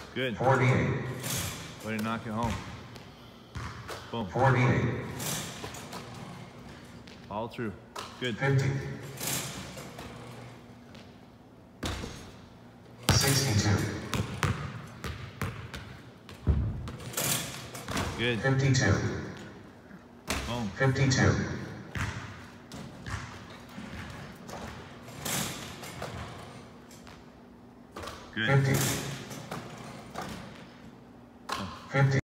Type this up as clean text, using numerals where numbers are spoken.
Good. 48. Way to knock it home. Boom. 48. Follow through. Good. 50. 62. Good. 52. Boom. 52. Good. 50. 50.